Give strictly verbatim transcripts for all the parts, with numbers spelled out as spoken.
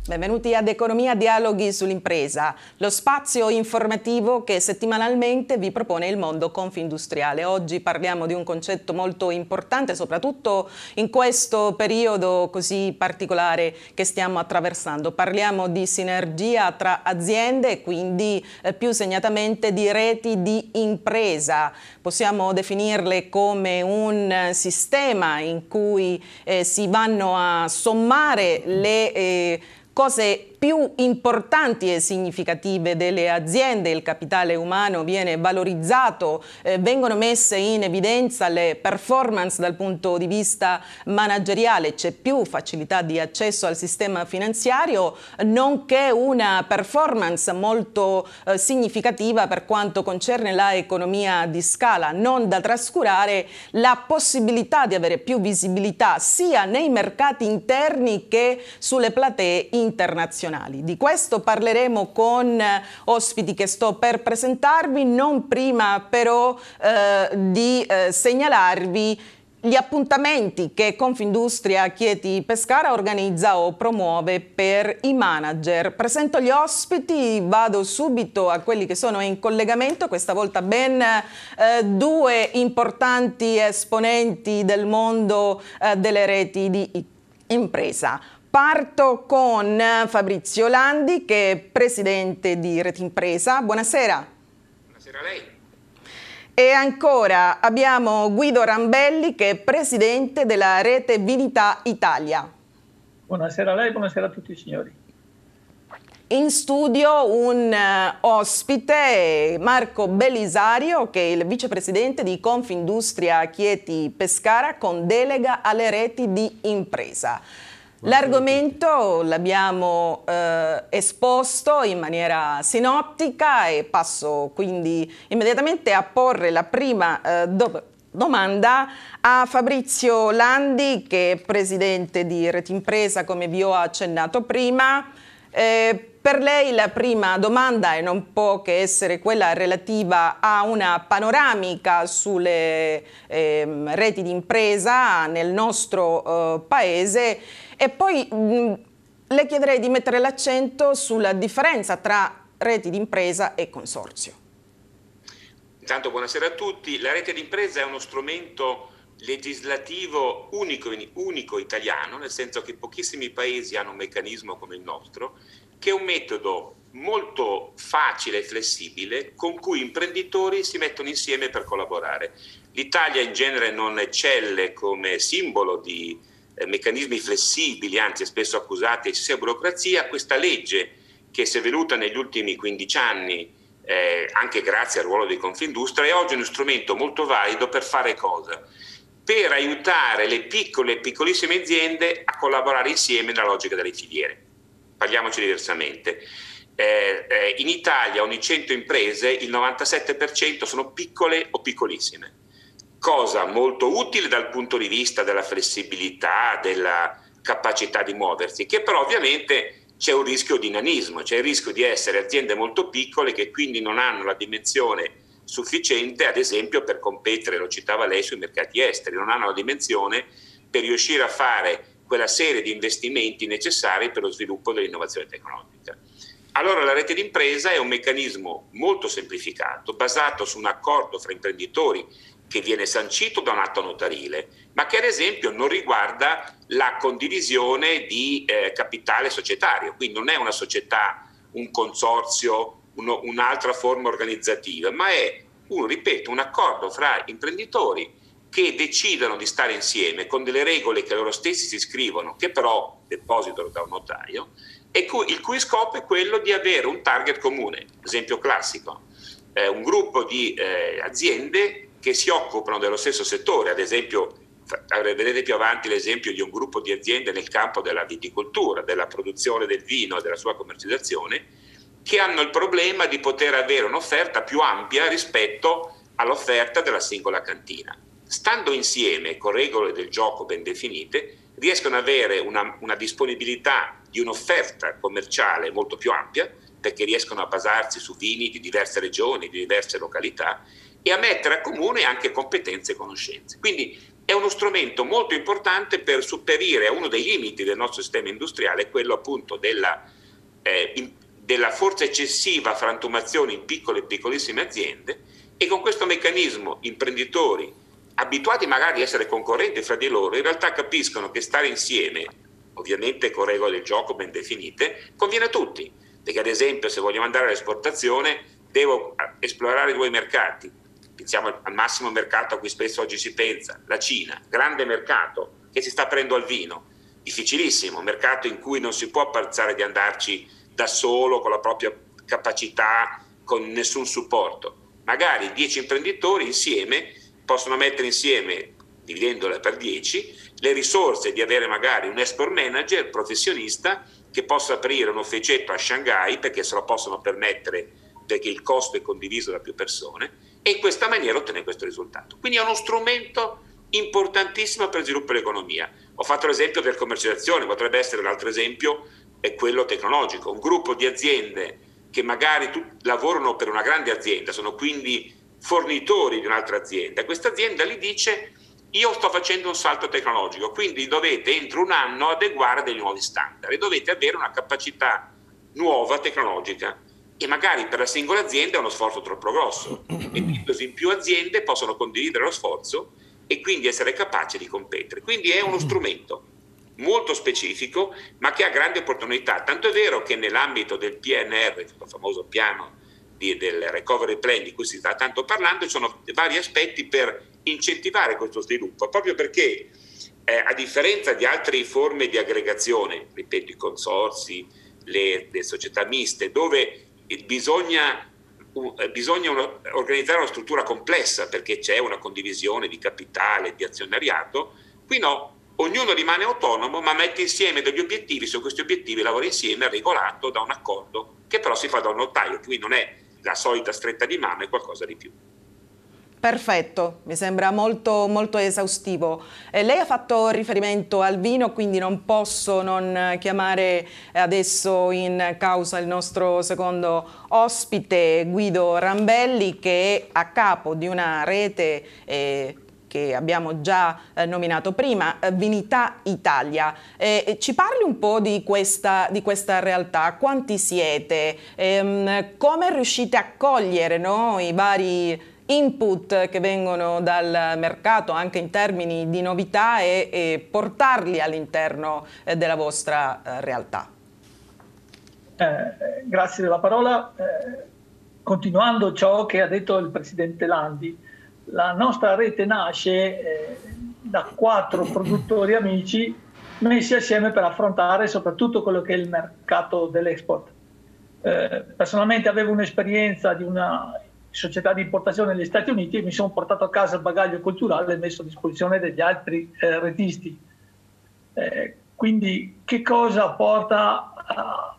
Benvenuti ad Economia Dialoghi sull'impresa, lo spazio informativo che settimanalmente vi propone il mondo confindustriale. Oggi parliamo di un concetto molto importante, soprattutto in questo periodo così particolare che stiamo attraversando. Parliamo di sinergia tra aziende e quindi eh, più segnatamente di reti di impresa. Possiamo definirle come un sistema in cui eh, si vanno a sommare le eh, cose più importanti e significative delle aziende, il capitale umano viene valorizzato, eh, vengono messe in evidenza le performance dal punto di vista manageriale, c'è più facilità di accesso al sistema finanziario, nonché una performance molto eh, significativa per quanto concerne la economia di scala, non da trascurare la possibilità di avere più visibilità sia nei mercati interni che sulle platee internazionali. Di questo parleremo con ospiti che sto per presentarvi, non prima però eh, di eh, segnalarvi gli appuntamenti che Confindustria Chieti Pescara organizza o promuove per i manager. Presento gli ospiti, vado subito a quelli che sono in collegamento, questa volta ben eh, due importanti esponenti del mondo eh, delle reti di impresa. Parto con Fabrizio Landi, che è presidente di Reti Impresa. Buonasera. Buonasera a lei. E ancora abbiamo Guido Rambelli, che è presidente della Rete Vilità Italia. Buonasera a lei, buonasera a tutti i signori. In studio un uh, ospite, Marco Belisario, che è il vicepresidente di Confindustria Chieti Pescara con delega alle reti di impresa. L'argomento l'abbiamo eh, esposto in maniera sinottica e passo quindi immediatamente a porre la prima eh, do domanda a Fabrizio Landi, che è presidente di Reti Impresa, come vi ho accennato prima. Eh, per lei la prima domanda è non può che essere quella relativa a una panoramica sulle eh, reti di impresa nel nostro eh, paese e poi mh, le chiederei di mettere l'accento sulla differenza tra reti di impresa e consorzio. Intanto buonasera a tutti. La rete di impresa è uno strumento legislativo unico, unico italiano, nel senso che pochissimi paesi hanno un meccanismo come il nostro, che è un metodo molto facile e flessibile con cui imprenditori si mettono insieme per collaborare. L'Italia in genere non eccelle come simbolo di eh, meccanismi flessibili, anzi è spesso accusata di eccessiva burocrazia. Questa legge, che si è venuta negli ultimi quindici anni, eh, anche grazie al ruolo di Confindustria, è oggi uno strumento molto valido per fare cosa? Per aiutare le piccole e piccolissime aziende a collaborare insieme nella logica delle filiere. Parliamoci diversamente. Eh, eh, in Italia ogni cento imprese il novantasette per cento sono piccole o piccolissime, cosa molto utile dal punto di vista della flessibilità, della capacità di muoversi, che però ovviamente c'è un rischio di nanismo, c'è il rischio di essere aziende molto piccole che quindi non hanno la dimensione sufficiente, ad esempio, per competere, lo citava lei, sui mercati esteri, non hanno la dimensione per riuscire a fare quella serie di investimenti necessari per lo sviluppo dell'innovazione tecnologica. Allora la rete d'impresa è un meccanismo molto semplificato, basato su un accordo fra imprenditori che viene sancito da un atto notarile, ma che ad esempio non riguarda la condivisione di eh, capitale societario, quindi non è una società, un consorzio, un'altra forma organizzativa, ma è, un, ripeto, un accordo fra imprenditori che decidono di stare insieme con delle regole che loro stessi si scrivono, che però depositano da un notaio, e cui, il cui scopo è quello di avere un target comune. Esempio classico, eh, un gruppo di eh, aziende che si occupano dello stesso settore, ad esempio, vedrete più avanti l'esempio di un gruppo di aziende nel campo della viticoltura, della produzione del vino e della sua commercializzazione, che hanno il problema di poter avere un'offerta più ampia rispetto all'offerta della singola cantina. Stando insieme, con regole del gioco ben definite, riescono ad avere una, una disponibilità di un'offerta commerciale molto più ampia, perché riescono a basarsi su vini di diverse regioni, di diverse località, e a mettere a comune anche competenze e conoscenze. Quindi è uno strumento molto importante per sopperire a uno dei limiti del nostro sistema industriale, quello appunto della, eh, in, della forza eccessiva frantumazione in piccole e piccolissime aziende, e con questo meccanismo imprenditori abituati magari a essere concorrenti fra di loro in realtà capiscono che stare insieme, ovviamente con regole del gioco ben definite, conviene a tutti, perché ad esempio se vogliamo andare all'esportazione devo esplorare due mercati. Pensiamo al massimo mercato a cui spesso oggi si pensa, la Cina, grande mercato che si sta aprendo al vino, difficilissimo, mercato in cui non si può pensare di andarci da solo con la propria capacità, con nessun supporto. Magari dieci imprenditori insieme possono mettere insieme, dividendole per dieci, le risorse di avere magari un export manager professionista che possa aprire un officetto a Shanghai perché se lo possono permettere, perché il costo è condiviso da più persone, e in questa maniera ottenere questo risultato. Quindi è uno strumento importantissimo per il sviluppo dell'economia. Ho fatto l'esempio del commercializzazione, potrebbe essere un altro esempio, è quello tecnologico. Un gruppo di aziende che magari lavorano per una grande azienda, sono quindi fornitori di un'altra azienda. Questa azienda gli dice: io sto facendo un salto tecnologico, quindi dovete entro un anno adeguare dei nuovi standard e dovete avere una capacità nuova tecnologica. E magari per la singola azienda è uno sforzo troppo grosso, e quindi così in più aziende possono condividere lo sforzo e quindi essere capaci di competere. Quindi è uno strumento molto specifico ma che ha grandi opportunità, tanto è vero che nell'ambito del P N R, il famoso piano di, del recovery plan di cui si sta tanto parlando, ci sono vari aspetti per incentivare questo sviluppo, proprio perché eh, a differenza di altre forme di aggregazione, ripeto i consorzi, le, le società miste, dove bisogna, uh, bisogna uno, organizzare una struttura complessa perché c'è una condivisione di capitale, di azionariato, qui no, ognuno rimane autonomo ma mette insieme degli obiettivi, su questi obiettivi lavora insieme regolato da un accordo che però si fa da un notaio, quindi non è la solita stretta di mano, è qualcosa di più. Perfetto, mi sembra molto, molto esaustivo. Eh, lei ha fatto riferimento al vino, quindi non posso non chiamare adesso in causa il nostro secondo ospite, Guido Rambelli, che è a capo di una rete eh, che abbiamo già eh, nominato prima, eh, Vinità Italia. Eh, ci parli un po' di questa, di questa realtà, quanti siete, ehm, come riuscite a cogliere, no, i vari input che vengono dal mercato anche in termini di novità e, e portarli all'interno eh, della vostra eh, realtà? Eh, grazie della parola. Eh, continuando ciò che ha detto il Presidente Landi, la nostra rete nasce eh, da quattro produttori amici messi assieme per affrontare soprattutto quello che è il mercato dell'export. Eh, personalmente avevo un'esperienza di una società di importazione negli Stati Uniti e mi sono portato a casa il bagaglio culturale messo a disposizione degli altri eh, retisti. Eh, quindi che cosa porta a,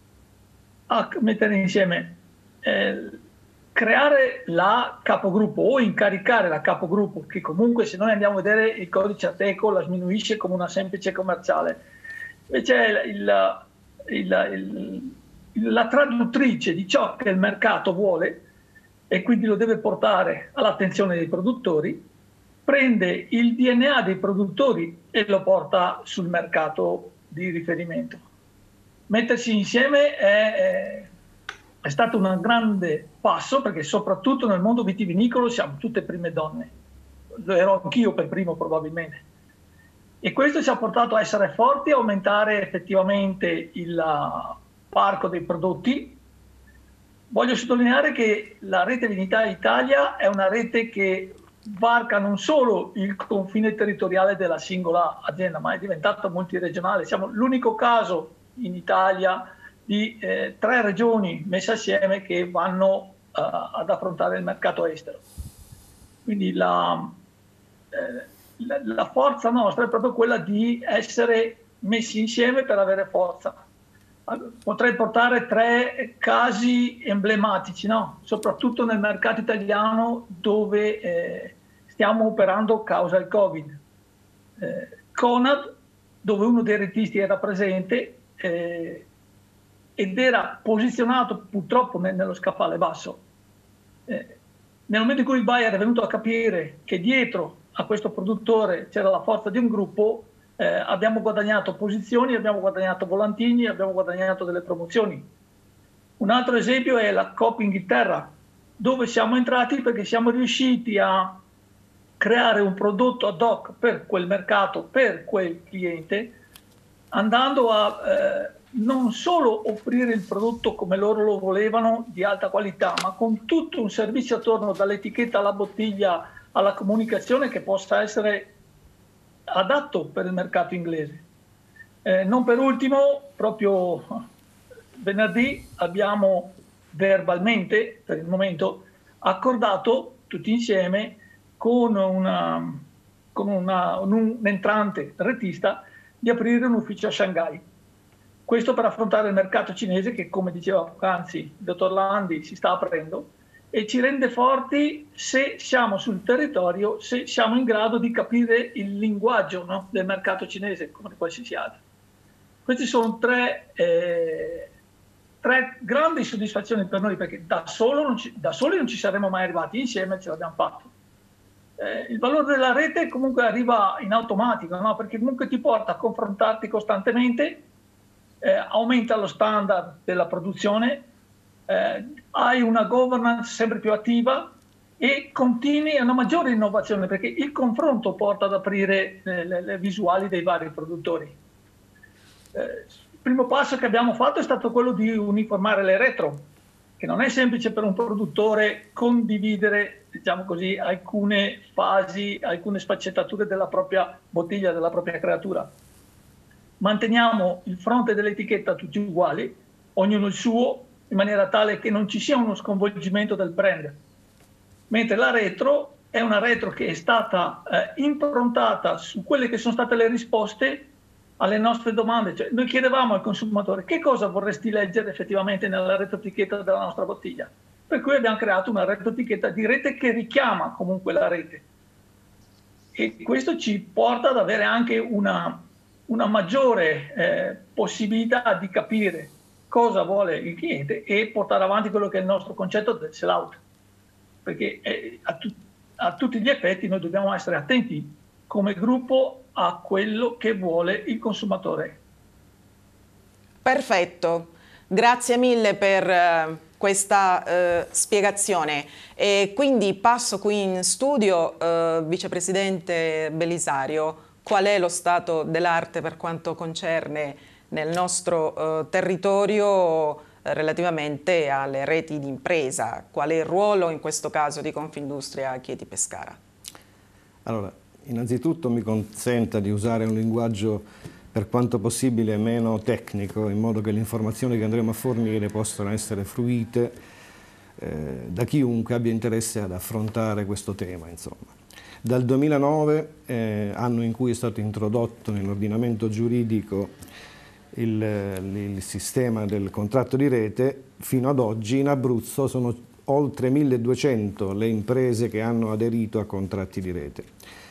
a mettere insieme? Eh, creare la capogruppo o incaricare la capogruppo, che comunque se noi andiamo a vedere il codice Ateco la sminuisce come una semplice commerciale. Invece il, il, il, la traduttrice di ciò che il mercato vuole e quindi lo deve portare all'attenzione dei produttori, prende il D N A dei produttori e lo porta sul mercato di riferimento. Mettersi insieme è, è, è stato un grande passo perché soprattutto nel mondo vitivinicolo siamo tutte prime donne, lo ero anch'io per primo probabilmente. E questo ci ha portato a essere forti, a aumentare effettivamente il parco dei prodotti. Voglio sottolineare che la rete Vinità Italia è una rete che varca non solo il confine territoriale della singola azienda, ma è diventata multiregionale. Siamo l'unico caso in Italia di eh, tre regioni messe assieme che vanno uh, ad affrontare il mercato estero. Quindi la, eh, la, la forza nostra è proprio quella di essere messi insieme per avere forza. Potrei portare tre casi emblematici, no? Soprattutto nel mercato italiano dove eh, stiamo operando causa il Covid. Eh, Conad, dove uno dei retisti era presente eh, ed era posizionato purtroppo nello scaffale basso. Eh, nel momento in cui il buyer è venuto a capire che dietro a questo produttore c'era la forza di un gruppo, eh, abbiamo guadagnato posizioni, abbiamo guadagnato volantini, abbiamo guadagnato delle promozioni. Un altro esempio è la Coop Inghilterra, dove siamo entrati perché siamo riusciti a creare un prodotto ad hoc per quel mercato, per quel cliente, andando a eh, non solo offrire il prodotto come loro lo volevano, di alta qualità, ma con tutto un servizio attorno, dall'etichetta alla bottiglia alla comunicazione, che possa essere adatto per il mercato inglese. Eh, non per ultimo, proprio venerdì abbiamo verbalmente, per il momento, accordato tutti insieme con, una, con una, un, un entrante retista di aprire un ufficio a Shanghai. Questo per affrontare il mercato cinese che, come diceva poc'anzi il dottor Landi, si sta aprendo e ci rende forti se siamo sul territorio, se siamo in grado di capire il linguaggio, no, del mercato cinese, come di qualsiasi altro. Queste sono tre, eh, tre grandi soddisfazioni per noi, perché da, solo non ci, da soli non ci saremmo mai arrivati, insieme ce l'abbiamo fatto. Eh, il valore della rete comunque arriva in automatico, no? Perché comunque ti porta a confrontarti costantemente, eh, aumenta lo standard della produzione, eh, hai una governance sempre più attiva e continui a una maggiore innovazione, perché il confronto porta ad aprire le, le, le visuali dei vari produttori. Eh, il primo passo che abbiamo fatto è stato quello di uniformare le retro, che non è semplice per un produttore condividere, diciamo così, alcune fasi, alcune sfaccettature della propria bottiglia, della propria creatura. Manteniamo il fronte dell'etichetta tutti uguali, ognuno il suo, in maniera tale che non ci sia uno sconvolgimento del brand. Mentre la retro è una retro che è stata eh, improntata su quelle che sono state le risposte alle nostre domande. Cioè, noi chiedevamo al consumatore: che cosa vorresti leggere effettivamente nella retroetichetta della nostra bottiglia? Per cui abbiamo creato una retroetichetta di rete che richiama comunque la rete. E questo ci porta ad avere anche una, una maggiore eh, possibilità di capire cosa vuole il cliente e portare avanti quello che è il nostro concetto del sell-out. Perché eh, a, tu, a tutti gli effetti noi dobbiamo essere attenti come gruppo a quello che vuole il consumatore. Perfetto, grazie mille per eh, questa eh, spiegazione. E quindi passo qui in studio, eh, Vicepresidente Belisario, qual è lo stato dell'arte per quanto concerne nel nostro eh, territorio eh, relativamente alle reti di impresa? Qual è il ruolo in questo caso di Confindustria Chieti Pescara? Allora, innanzitutto mi consenta di usare un linguaggio per quanto possibile meno tecnico, in modo che le informazioni che andremo a fornire possano essere fruite eh, da chiunque abbia interesse ad affrontare questo tema, insomma. Dal duemilanove, eh, anno in cui è stato introdotto nell'ordinamento giuridico il, il sistema del contratto di rete, fino ad oggi in Abruzzo sono oltre milleduecento le imprese che hanno aderito a contratti di rete.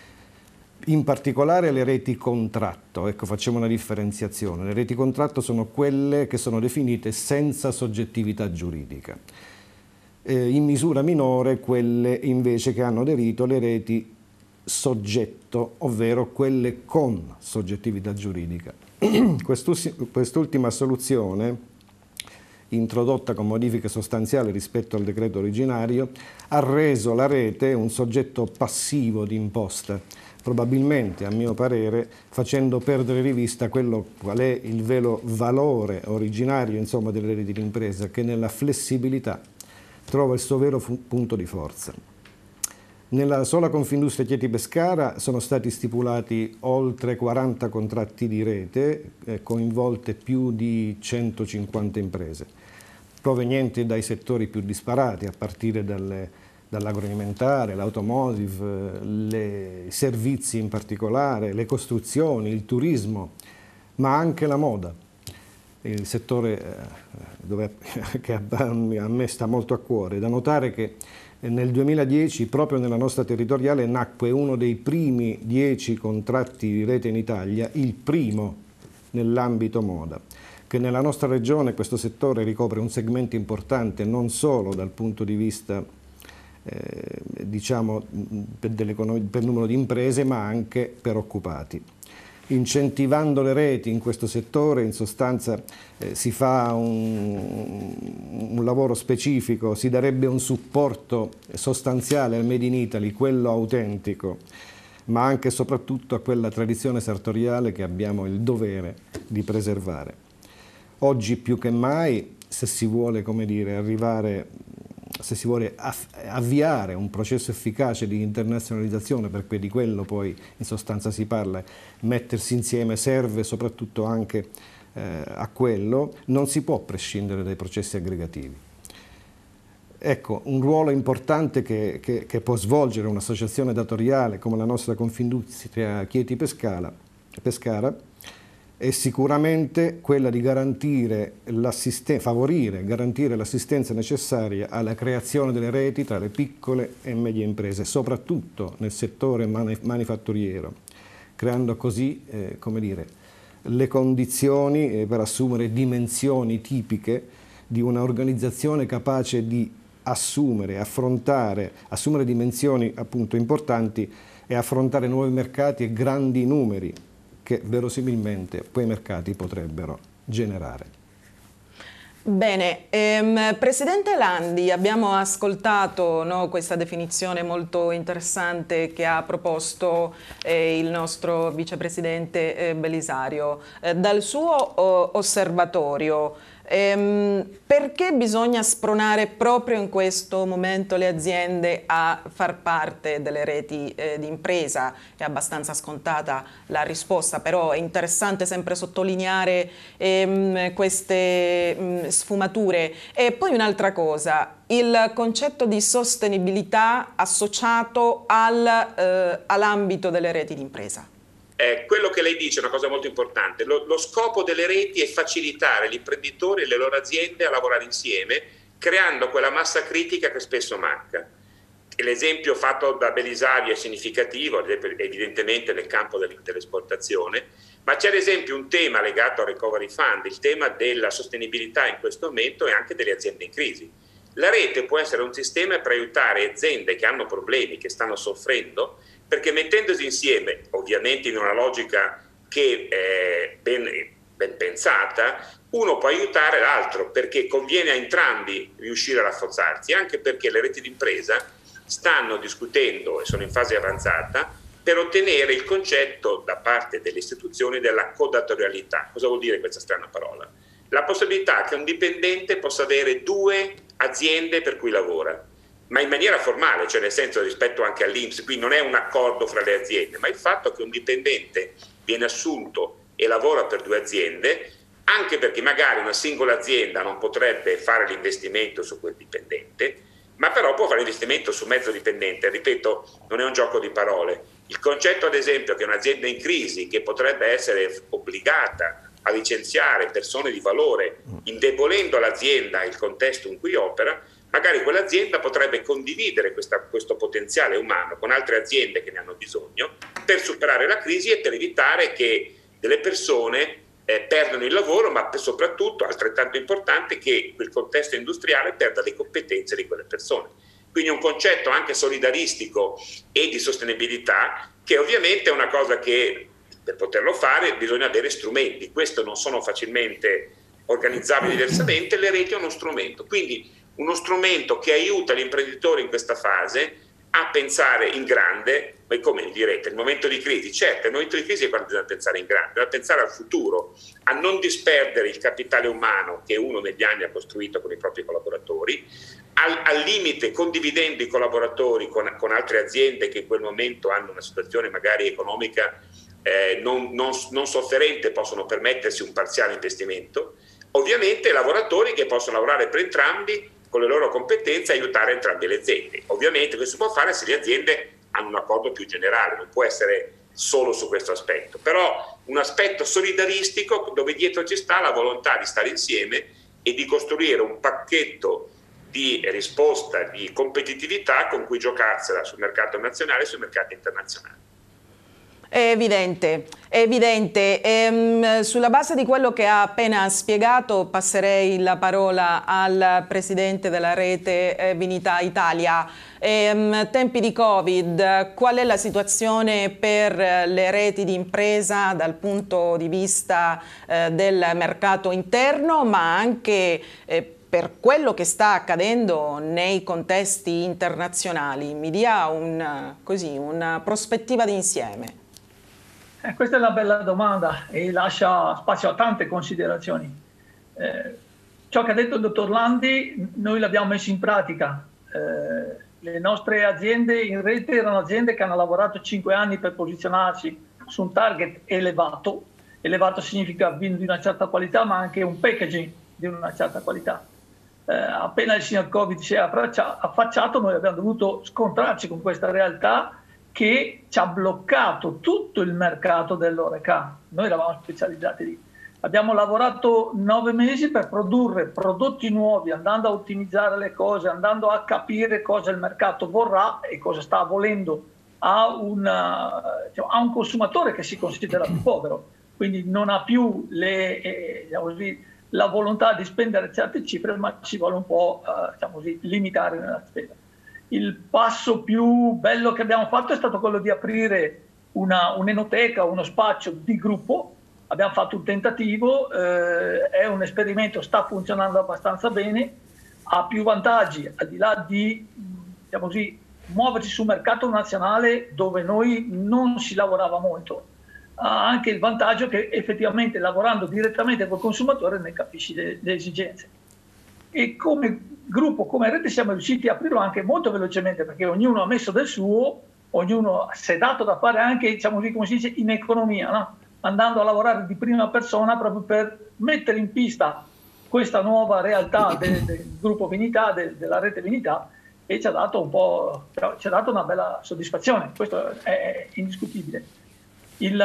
In particolare le reti contratto, ecco, facciamo una differenziazione. Le reti contratto sono quelle che sono definite senza soggettività giuridica. Eh, in misura minore quelle invece che hanno aderito alle reti soggetto, ovvero quelle con soggettività giuridica. Quest'ultima soluzione, introdotta con modifiche sostanziali rispetto al decreto originario, ha reso la rete un soggetto passivo di imposta, probabilmente, a mio parere, facendo perdere di vista quello qual è il vero valore originario, insomma, delle reti di impresa, che nella flessibilità trova il suo vero punto di forza. Nella sola Confindustria Chieti Pescara sono stati stipulati oltre quaranta contratti di rete, eh, coinvolte più di centocinquanta imprese, provenienti dai settori più disparati, a partire dalle dall'agroalimentare, l'automotive, i servizi in particolare, le costruzioni, il turismo, ma anche la moda, il settore dove, che a me sta molto a cuore. Da notare che nel duemiladieci, proprio nella nostra territoriale, nacque uno dei primi dieci contratti di rete in Italia, il primo nell'ambito moda, che nella nostra regione questo settore ricopre un segmento importante non solo dal punto di vista diciamo, per, per numero di imprese, ma anche per occupati. Incentivando le reti in questo settore, in sostanza eh, si fa un, un lavoro specifico, si darebbe un supporto sostanziale al Made in Italy, quello autentico, ma anche e soprattutto a quella tradizione sartoriale che abbiamo il dovere di preservare. Oggi più che mai, se si vuole, come dire, arrivare, se si vuole avviare un processo efficace di internazionalizzazione, perché di quello poi in sostanza si parla, mettersi insieme serve soprattutto anche eh, a quello, non si può prescindere dai processi aggregativi. Ecco, un ruolo importante che, che, che può svolgere un'associazione datoriale come la nostra Confindustria Chieti Pescara, Pescara è sicuramente quella di garantire favorire, garantire l'assistenza necessaria alla creazione delle reti tra le piccole e medie imprese, soprattutto nel settore manifatturiero, creando così, eh, come dire, le condizioni eh, per assumere dimensioni tipiche di un'organizzazione capace di assumere, affrontare, assumere dimensioni appunto importanti e affrontare nuovi mercati e grandi numeri che verosimilmente quei mercati potrebbero generare. Bene, ehm, Presidente Landi, abbiamo ascoltato, no, questa definizione molto interessante che ha proposto eh, il nostro Vicepresidente eh, Belisario. Eh, dal suo oh, osservatorio, ehm, perché bisogna spronare proprio in questo momento le aziende a far parte delle reti eh, di impresa? È abbastanza scontata la risposta, però è interessante sempre sottolineare ehm, queste mh, sfumature. E poi un'altra cosa, il concetto di sostenibilità associato al, eh, all'ambito delle reti di impresa. Eh, quello che lei dice è una cosa molto importante. Lo, lo scopo delle reti è facilitare gli imprenditori e le loro aziende a lavorare insieme, creando quella massa critica che spesso manca. L'esempio fatto da Belisario è significativo, evidentemente nel campo dell'esportazione, ma c'è ad esempio un tema legato al Recovery Fund, il tema della sostenibilità in questo momento e anche delle aziende in crisi. La rete può essere un sistema per aiutare aziende che hanno problemi, che stanno soffrendo, perché mettendosi insieme, ovviamente in una logica che è ben, ben pensata, uno può aiutare l'altro, perché conviene a entrambi riuscire a rafforzarsi, anche perché le reti d'impresa stanno discutendo, e sono in fase avanzata, per ottenere il concetto da parte delle istituzioni della codatorialità. Cosa vuol dire questa strana parola? La possibilità che un dipendente possa avere due aziende per cui lavora, ma in maniera formale, cioè nel senso rispetto anche all'I N P S, qui non è un accordo fra le aziende, ma il fatto che un dipendente viene assunto e lavora per due aziende, anche perché magari una singola azienda non potrebbe fare l'investimento su quel dipendente, ma però può fare investimento su mezzo dipendente. Ripeto, non è un gioco di parole. Il concetto, ad esempio, che un'azienda in crisi, che potrebbe essere obbligata a licenziare persone di valore, indebolendo l'azienda e il contesto in cui opera, magari quell'azienda potrebbe condividere questa, questo potenziale umano con altre aziende che ne hanno bisogno per superare la crisi e per evitare che delle persone eh, perdano il lavoro, ma soprattutto, altrettanto importante, che quel contesto industriale perda le competenze di quelle persone. Quindi un concetto anche solidaristico e di sostenibilità, che ovviamente è una cosa che per poterlo fare bisogna avere strumenti. Questo non sono facilmente organizzabili diversamente, le reti è uno strumento. Quindi uno strumento che aiuta l'imprenditore in questa fase a pensare in grande. Ma come direte, il momento di crisi? Certo, il momento di crisi è quando bisogna pensare in grande, bisogna pensare al futuro, a non disperdere il capitale umano che uno negli anni ha costruito con i propri collaboratori, al, al limite condividendo i collaboratori con, con altre aziende che in quel momento hanno una situazione magari economica eh, non, non, non sofferente, possono permettersi un parziale investimento. Ovviamente lavoratori che possono lavorare per entrambi con le loro competenze e aiutare entrambe le aziende. Ovviamente questo si può fare se le aziende hanno un accordo più generale, non può essere solo su questo aspetto, però un aspetto solidaristico dove dietro ci sta la volontà di stare insieme e di costruire un pacchetto di risposta, di competitività con cui giocarsela sul mercato nazionale e sui mercati internazionali. È evidente, è evidente. Ehm, sulla base di quello che ha appena spiegato passerei la parola al Presidente della rete eh, Vinità Italia. Ehm, tempi di Covid, qual è la situazione per le reti di impresa dal punto di vista eh, del mercato interno, ma anche eh, per quello che sta accadendo nei contesti internazionali? Mi dia un, così, una prospettiva d'insieme. Eh, questa è una bella domanda e lascia spazio a tante considerazioni. Eh, ciò che ha detto il dottor Landi noi l'abbiamo messo in pratica. Eh, le nostre aziende in rete erano aziende che hanno lavorato cinque anni per posizionarsi su un target elevato. Elevato significa vino di una certa qualità, ma anche un packaging di una certa qualità. Eh, appena il signor Covid si è affacciato, noi abbiamo dovuto scontrarci con questa realtà che ci ha bloccato tutto il mercato dell'Horeca. Noi eravamo specializzati lì. Abbiamo lavorato nove mesi per produrre prodotti nuovi, andando a ottimizzare le cose, andando a capire cosa il mercato vorrà e cosa sta volendo a, una, diciamo, a un consumatore che si considera più povero, quindi non ha più le, eh, diciamo così, la volontà di spendere certe cifre, ma ci vuole un po' eh, diciamo così, limitare nella spesa. Il passo più bello che abbiamo fatto è stato quello di aprire una, un'enoteca, uno spazio di gruppo. Abbiamo fatto un tentativo, eh, è un esperimento, sta funzionando abbastanza bene, ha più vantaggi, al di là di diciamo così, muoversi sul mercato nazionale dove noi non si lavorava molto. Ha anche il vantaggio che effettivamente lavorando direttamente col consumatore ne capisci le, le esigenze. E come gruppo, come rete siamo riusciti a aprirlo anche molto velocemente perché ognuno ha messo del suo, ognuno si è dato da fare anche, diciamo così, come si dice, in economia, no? Andando a lavorare di prima persona proprio per mettere in pista questa nuova realtà del, del gruppo Vinità, del, della rete Vinità, e ci ha dato un po', ci ha dato una bella soddisfazione, questo è indiscutibile. Il,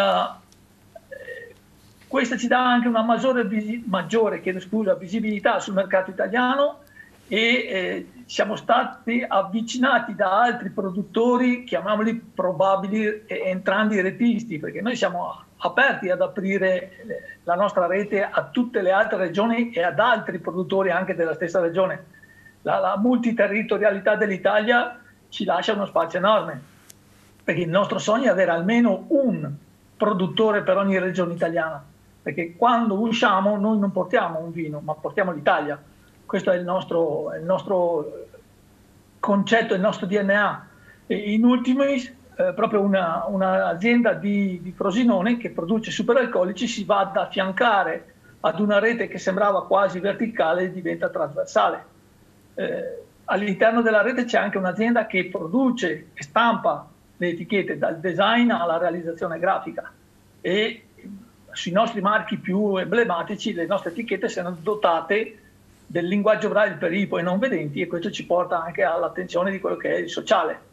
eh, questo ci dà anche una maggiore, maggiore chiedo scusa, visibilità sul mercato italiano e eh, siamo stati avvicinati da altri produttori, chiamiamoli probabili eh, entrambi retisti, perché noi siamo aperti ad aprire la nostra rete a tutte le altre regioni e ad altri produttori anche della stessa regione. La, la multiterritorialità dell'Italia ci lascia uno spazio enorme, perché il nostro sogno è avere almeno un produttore per ogni regione italiana, perché quando usciamo noi non portiamo un vino, ma portiamo l'Italia. Questo è il nostro, è il nostro concetto, il nostro D N A. E in ultimi, Eh, proprio un'azienda una di, di Frosinone che produce superalcolici si va ad affiancare ad una rete che sembrava quasi verticale e diventa trasversale. Eh, all'interno della rete c'è anche un'azienda che produce e stampa le etichette dal design alla realizzazione grafica e sui nostri marchi più emblematici le nostre etichette sono dotate del linguaggio braille per i poi non vedenti e questo ci porta anche all'attenzione di quello che è il sociale.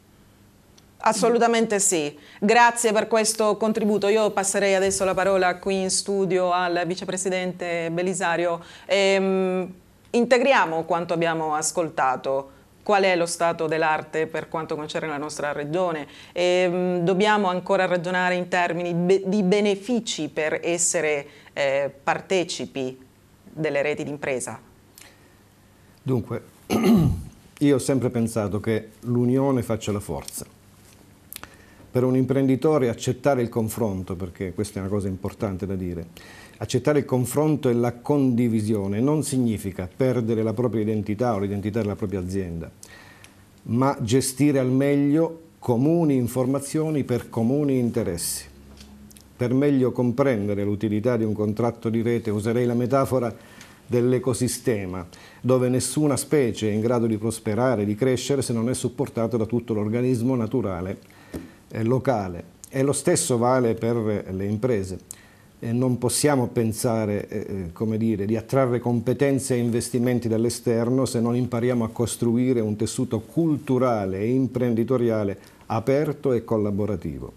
Assolutamente sì, grazie per questo contributo. Io passerei adesso la parola qui in studio al vicepresidente Belisario. Ehm, integriamo quanto abbiamo ascoltato. Qual è lo stato dell'arte per quanto concerne la nostra regione? Ehm, dobbiamo ancora ragionare in termini be- di benefici per essere eh, partecipi delle reti d'impresa? Dunque, io ho sempre pensato che l'unione faccia la forza. Per un imprenditore accettare il confronto, perché questa è una cosa importante da dire, accettare il confronto e la condivisione non significa perdere la propria identità o l'identità della propria azienda, ma gestire al meglio comuni informazioni per comuni interessi. Per meglio comprendere l'utilità di un contratto di rete, userei la metafora dell'ecosistema, dove nessuna specie è in grado di prosperare, di crescere, se non è supportato da tutto l'organismo naturale locale. E lo stesso vale per le imprese. E non possiamo pensare eh, come dire, di attrarre competenze e investimenti dall'esterno se non impariamo a costruire un tessuto culturale e imprenditoriale aperto e collaborativo.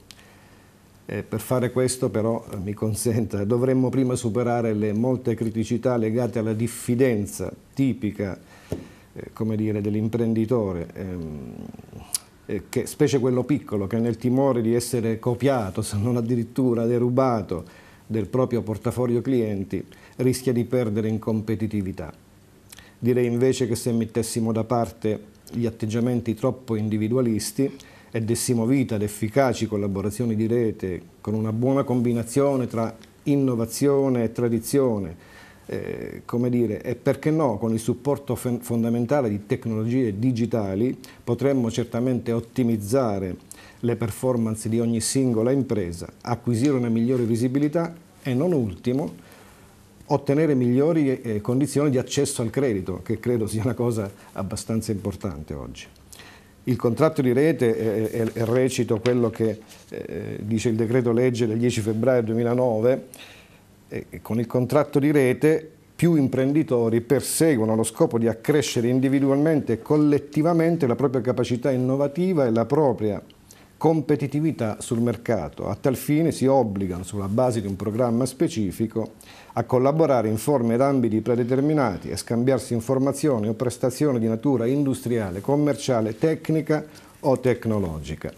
E per fare questo però, mi consenta, dovremmo prima superare le molte criticità legate alla diffidenza tipica eh, come dire, dell'imprenditore. Ehm, Che, specie quello piccolo, che nel timore di essere copiato, se non addirittura derubato del proprio portafoglio clienti, rischia di perdere in competitività. Direi invece che se mettessimo da parte gli atteggiamenti troppo individualisti e dessimo vita ad efficaci collaborazioni di rete con una buona combinazione tra innovazione e tradizione, eh, come dire, e perché no, con il supporto fondamentale di tecnologie digitali potremmo certamente ottimizzare le performance di ogni singola impresa, acquisire una migliore visibilità e, non ultimo, ottenere migliori eh, condizioni di accesso al credito, che credo sia una cosa abbastanza importante oggi. Il contratto di rete è, è, è recito quello che eh, dice il decreto legge del dieci febbraio duemilanove, e con il contratto di rete più imprenditori perseguono lo scopo di accrescere individualmente e collettivamente la propria capacità innovativa e la propria competitività sul mercato. A tal fine si obbligano, sulla base di un programma specifico, a collaborare in forme ed ambiti predeterminati e scambiarsi informazioni o prestazioni di natura industriale, commerciale, tecnica o tecnologica.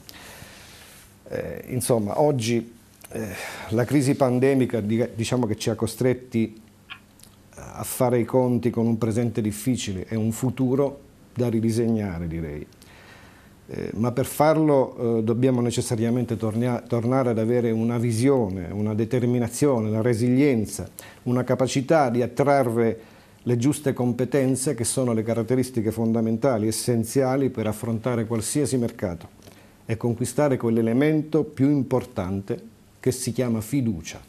Eh, insomma, oggi eh, la crisi pandemica diciamo che ci ha costretti a fare i conti con un presente difficile e un futuro da ridisegnare, direi. Eh, ma per farlo eh, dobbiamo necessariamente tornia, tornare ad avere una visione, una determinazione, una resilienza, una capacità di attrarre le giuste competenze che sono le caratteristiche fondamentali, essenziali per affrontare qualsiasi mercato e conquistare quell'elemento più importante che si chiama fiducia.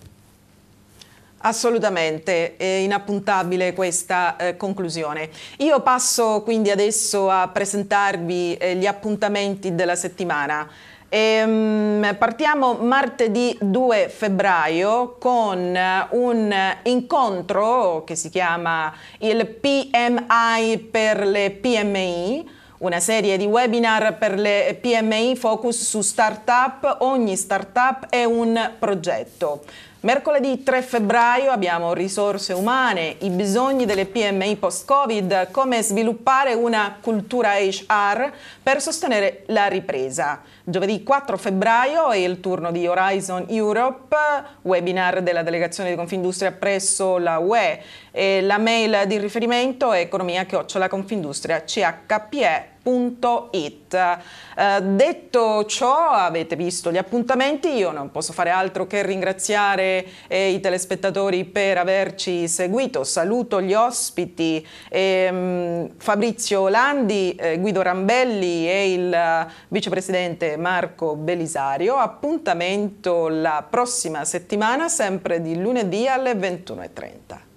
Assolutamente, è inappuntabile questa eh, conclusione. Io passo quindi adesso a presentarvi eh, gli appuntamenti della settimana. Ehm, partiamo martedì due febbraio con un incontro che si chiama il P M I per le P M I, una serie di webinar per le P M I focus su start-up. Ogni start-up è un progetto. Mercoledì tre febbraio abbiamo risorse umane, i bisogni delle P M I post-Covid, come sviluppare una cultura H R per sostenere la ripresa. Giovedì quattro febbraio è il turno di Horizon Europe, webinar della delegazione di Confindustria presso la U E. E la mail di riferimento è economia chiocciola confindustria c h p e punto it. Eh, detto ciò, avete visto gli appuntamenti, io non posso fare altro che ringraziare eh, i telespettatori per averci seguito. Saluto gli ospiti ehm, Fabrizio Landi, eh, Guido Rambelli e il uh, vicepresidente Marco Belisario. Appuntamento la prossima settimana, sempre di lunedì alle ventuno e trenta.